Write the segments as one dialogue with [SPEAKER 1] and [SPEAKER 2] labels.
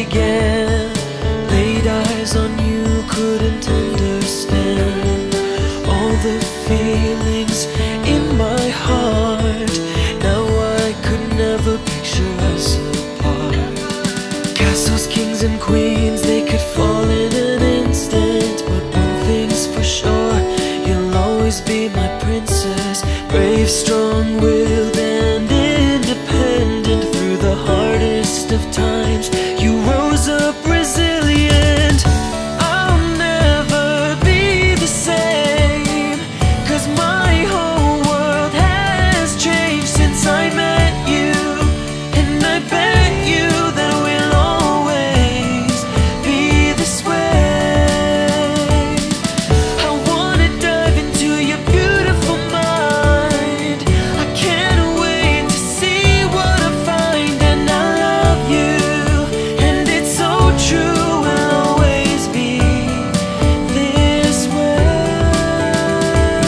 [SPEAKER 1] began. Laid eyes on you, couldn't understand all the feelings in my heart. Now I could never picture us apart. Castles, kings and queens, they could fall in an instant, but one thing's for sure, you'll always be my princess. Brave, strong-willed and independent. Through the hardest of times, you rose up resilient. I'll never be the same, 'cause my whole world has changed since I met you. And I bet you that we'll always be this way. I wanna dive into your beautiful mind. I can't wait to see what I find. And I love you, and it's so true, we'll always be this way.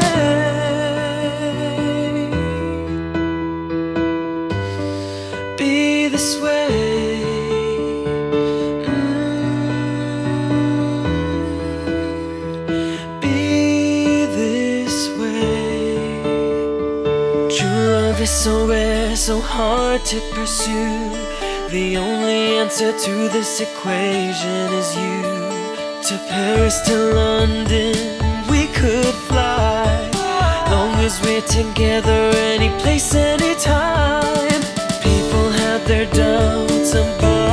[SPEAKER 1] Be this way. Be this way. True love is so rare, so hard to pursue. The only answer to this equation is you. To Paris, to London, we could fly. Long as we're together, any place, any time. People have their doubts about